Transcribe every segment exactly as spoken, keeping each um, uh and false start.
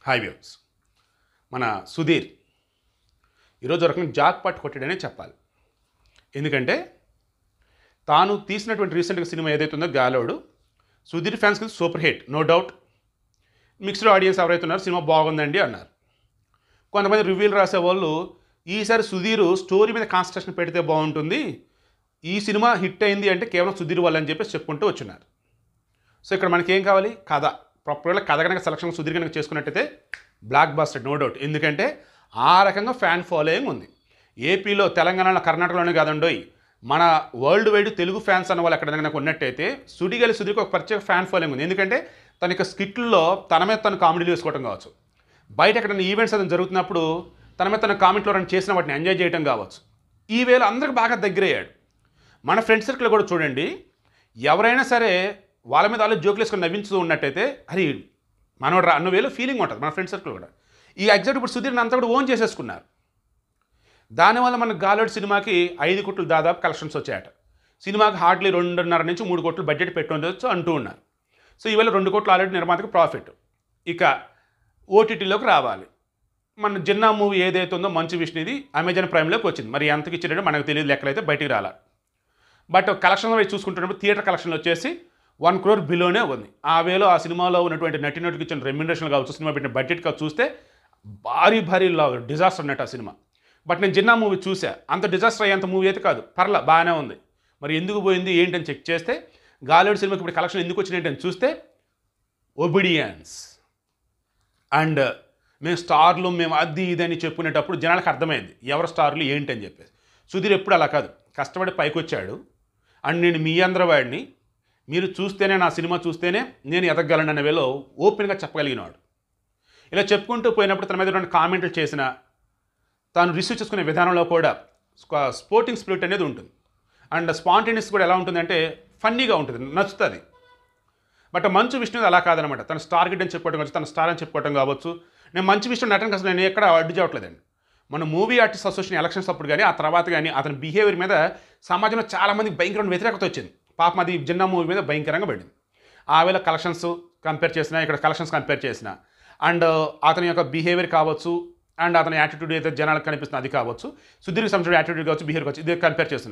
Hi viewers. మన సుధీర్ ఈరోజు ఒక రకంగా జాక్ పాట్ కొట్టాడనే చెప్పాలి. ఎందుకంటే తాను తీసినటువంటి రీసెంట్గా సినిమా ఏదైతే ఉందో గాలోడు సుధీర్ ఫ్యాన్స్కి super hit, no doubt. Mixed audience ఎవరైతే ఉన్నారో సినిమా బాగుందండి అన్నారు. కొంతమంది రివ్యూలు రాసేవాళ్ళు ఈసారి సుధీర్ స్టోరీ మీద కాన్సన్ట్రేషన్ పెడితే బాగుంటుంది, ఈ సినిమా హిట్ అయింది అంటే కేవలం సుధీర్ వల్ల అని చెప్పేసి చెప్పుకుంటూ వచ్చినారు. సో ఇక్కడ మనకి ఏం కావాలి? కథ. ప్రాపర్గా కథ కనుక సెలక్షన్ సుధీర్ కనుక చేసుకున్నట్టయితే బ్లాక్ బాస్టర్, నో డౌట్. ఎందుకంటే ఆ రకంగా ఫ్యాన్ ఫాలోయింగ్ ఉంది. ఏపీలో, తెలంగాణలో, కర్ణాటకలోనే కాదండోయ్, మన వరల్డ్ వైడ్ తెలుగు ఫ్యాన్స్ అన్న వాళ్ళు ఎక్కడ కనుక ఉన్నట్టయితే సుడిగాలి సుధీర్కి ఒక ప్రత్యేక ఫ్యాన్ ఫాలోయింగ్ ఉంది. ఎందుకంటే తన యొక్క స్కిట్లో తన మీద తను కామెడీలు వేసుకోవడం కావచ్చు, బయట ఎక్కడైనా ఈవెంట్స్ అది జరుగుతున్నప్పుడు తన మీద తన కామెంట్లో రన్ చేసిన వాటిని ఎంజాయ్ చేయడం కావచ్చు. ఈ వేళ అందరికి బాగా దగ్గరయ్యాడు. మన ఫ్రెండ్ సర్కిల్ కూడా చూడండి, ఎవరైనా సరే వాళ్ళ మీద వాళ్ళు జోకులు వేసుకొని నవ్వించుతూ ఉన్నట్టయితే అది మనోడు అన్న వేలో ఫీలింగ్ ఉంటుంది మన ఫ్రెండ్ సర్కిల్ కూడా. ఈ ఎగ్జాక్ట్ ఇప్పుడు సుధీర్ని అంతా కూడా ఓన్ చేసేసుకున్నారు. దానివల్ల మన గాలోడ్ సినిమాకి ఐదు కోట్లు దాదాపు కలెక్షన్స్ వచ్చాయట. సినిమాకి హార్డ్లీ రెండున్నర నుంచి మూడు కోట్లు బడ్జెట్ పెట్టుండొచ్చు అంటూ ఉన్నారు. సో ఈవేళ రెండు కోట్లు ఆల్రెడీ నిర్మాతకు ప్రాఫిట్. ఇక ఓటీటీలోకి రావాలి. మన జిన్నా మూవీ ఏదైతే ఉందో మంచు విష్ణుది అమెజాన్ ప్రైమ్లోకి వచ్చింది. మరి ఎంతకి ఇచ్చాడో మనకు తెలియదు, లెక్కలైతే బయటికి రాలా. బట్ కలెక్షన్ వైపు చూసుకుంటున్నప్పుడు థియేటర్ కలెక్షన్లు వచ్చేసి వన్ క్రోర్ బిలోనే ఉంది. ఆ వేలో ఆ సినిమాలో ఉన్నటువంటి నటినటికి ఇచ్చిన రెమ్యునరేషన్ కావచ్చు, సినిమా పెట్టిన బడ్జెట్ కావచ్చు చూస్తే భారీ భారీ డిజాస్టర్ అన్నట్టు ఆ సినిమా. బట్ నేను జిన్నా మూవీ చూసా, అంత డిజాస్టర్ అయ్యేంత మూవీ అయితే కాదు, పర్లా బాగానే ఉంది. మరి ఎందుకు పోయింది ఏంటని చెక్ చేస్తే గాలోడ్ సినిమాకి ఇప్పుడు కలెక్షన్ ఎందుకు వచ్చినాయి అని చూస్తే ఒబిడియన్స్ అండ్ మేము స్టార్లు మేము అది ఇది అని చెప్పుకునేటప్పుడు జనాలకు అర్థమైంది ఎవరు స్టార్లు ఏంటి అని చెప్పేసి. సుధీర్ ఎప్పుడు అలా కాదు, కష్టపడి పైకి వచ్చాడు. అండ్ నేను మీ అందరవాడిని, మీరు చూస్తేనే, నా సినిమా చూస్తేనే నేను ఎదగలను అనే వేలో ఓపెన్గా చెప్పగలిగినాడు. ఇలా చెప్పుకుంటూ పోయినప్పుడు తన మీద రెండు కామెంట్లు చేసిన, తాను రిసీవ్ చేసుకునే విధానంలో కూడా స్పోర్టింగ్ స్పిరిట్ అనేది ఉంటుంది. అండ్ స్పాంటేనియస్ కూడా ఎలా ఉంటుందంటే ఫన్నీగా ఉంటుంది, నచ్చుతుంది. బట్ మంచు విష్ణు అలా కాదనమాట. తన స్టార్ గిడ్ అని చెప్పుకోవడం కావచ్చు, తన స్టార్ అని చెప్పుకోవడం కావచ్చు. నేను మంచు విష్ణు నటన అసలు నేను ఎక్కడ అడ్డు చేయట్లేదండి. మన మూవీ ఆర్టిస్ట్ అసోసియేషన్ ఎలక్షన్స్ అప్పుడు కానీ, ఆ తర్వాత కానీ అతని బిహేవియర్ మీద సమాజంలో చాలామందికి భయంకరమైన వ్యతిరేకత వచ్చింది. పాపం అది జిన్నా మూవీ మీద భయంకరంగా పడింది. ఆ వేళ కలెక్షన్స్ కంపేర్ చేసిన, ఇక్కడ కలెక్షన్స్ కంపేర్ చేసిన, అండ్ అతని యొక్క బిహేవియర్ కావచ్చు, అండ్ అతని యాటిట్యూడ్ అయితే జనాలకు కనిపిస్తుంది అది కావచ్చు, సుధీర్కి సంబంధించిన యాటిట్యూడ్ కావచ్చు, బిహేవియర్ కావచ్చు, ఇది కంపేర్ చేసిన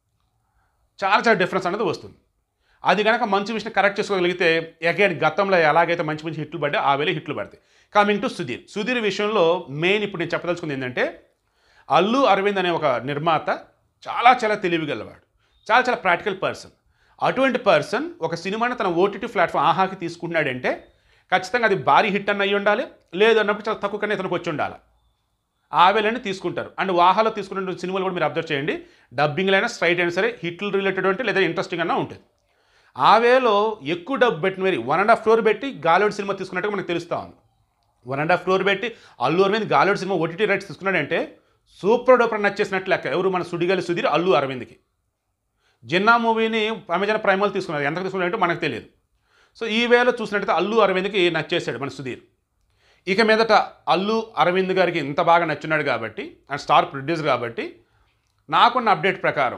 చాలా చాలా డిఫరెన్స్ అనేది వస్తుంది. అది కనుక మంచి విషయం కరెక్ట్ చేసుకోగలిగితే అగైన్ గతంలో ఎలాగైతే మంచి మంచి హిట్లు పడ్డా ఆ వేళ హిట్లు పడతాయి. Coming to Sudheer. సుధీర్ విషయంలో మెయిన్ ఇప్పుడు నేను చెప్పదలుచుకుంది ఏంటంటే, అల్లు అరవింద్ అనే ఒక నిర్మాత చాలా చాలా తెలివిగలవాడు, చాలా చాలా ప్రాక్టికల్ పర్సన్. అటువంటి పర్సన్ ఒక సినిమాని తన ఓటీటీ ప్లాట్ఫామ్ ఆహాకి తీసుకుంటున్నాడంటే ఖచ్చితంగా అది భారీ హిట్ అన్న అయ్యి ఉండాలి, లేదు అన్నప్పుడు చాలా తక్కువ కన్నా ఇతనికి వచ్చి ఉండాలి. ఆ వేళని తీసుకుంటారు. అండ్ వాహాలో తీసుకున్న సినిమాలు కూడా మీరు అబ్జర్వ్ చేయండి, డబ్బింగ్లో అయినా స్ట్రైట్ అయినా సరే హిట్లు రిలేటెడ్ అంటే లేదా ఇంట్రెస్టింగ్ అన్నా ఉంటుంది. ఆ వేలో ఎక్కువ డబ్బు పెట్టి మరి వన్ అండ్ హాఫ్ ఫ్లోర్ పెట్టి గాలోడ్ సినిమా తీసుకున్నట్టుగా మనకు తెలుస్తూ ఉంది. వన్ అండ్ హాఫ్ ఫ్లోర్ పెట్టి అల్లు అరవింద్ గాలోడ్ సినిమా ఓటీటీ రైట్స్ తీసుకున్నాడంటే సూపర్ డూపర్ నచ్చేసినట్లు లెక్క. ఎవరు? మన సుడిగాలి సుధీర్ అల్లు అరవింద్కి. జిన్నా మూవీని అమెజాన్ ప్రైమల్ తీసుకున్నారు, ఎంతకు తీసుకున్నారంటే మనకు తెలియదు. సో ఈ వేళ చూసినట్టయితే అల్లు అరవింద్కి నచ్చేసాడు మన సుధీర్. ఇక మీదట అల్లు అరవింద్ గారికి ఇంత బాగా నచ్చున్నాడు కాబట్టి, అండ్ స్టార్ ప్రొడ్యూసర్ కాబట్టి, నాకున్న అప్డేట్ ప్రకారం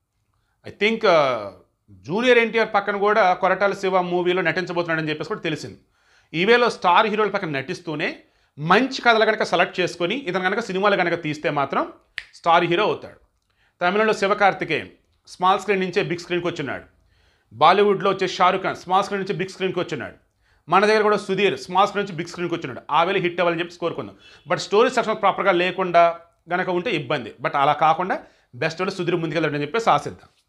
ఐ థింక్ జూనియర్ ఎన్టీఆర్ పక్కన కూడా కొరటాల శివ మూవీలో నటించబోతున్నాడని చెప్పేసి కూడా తెలిసింది. ఈవేళ స్టార్ హీరోల పక్కన నటిస్తూనే మంచి కథలు కనుక సెలెక్ట్ చేసుకొని ఇతను కనుక సినిమాలు కనుక తీస్తే మాత్రం స్టార్ హీరో అవుతాడు. తమిళంలో శివకార్తికేయన్ స్మాల్ స్క్రీన్ నుంచే బిగ్ స్క్రీన్కి వచ్చినాడు. బాలీవుడ్లో వచ్చే షారుఖ్ ఖాన్ స్మాల్ స్క్రీన్ నుంచి బిగ్ స్క్రీన్కి వచ్చినాడు. మన దగ్గర కూడా సుధీర్ స్మాల్ స్క్రీన్ నుంచి బిగ్ స్క్రీన్కి వచ్చినాడు. ఆ వేళ హిట్ అవ్వాలని చెప్పి కోరుకుందాం. బట్ స్టోరీ సెక్షన్ ప్రాపర్గా లేకుండా కనుక ఉంటే ఇబ్బంది. బట్ అలా కాకుండా బెస్ట్ సుధీర్ ముందుకెళ్ళాడని చెప్పేసి ఆశిద్దాం.